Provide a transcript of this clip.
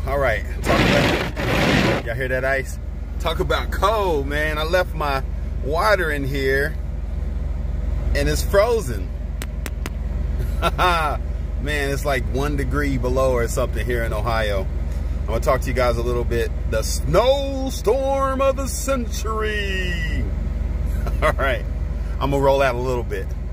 All right, y'all hear that ice? Talk about cold, man. I left my water in here and it's frozen. Man, it's like 1 degree below or something here in Ohio. I'm gonna talk to you guys a little bit. The snowstorm of the century. All right, I'm gonna roll out a little bit.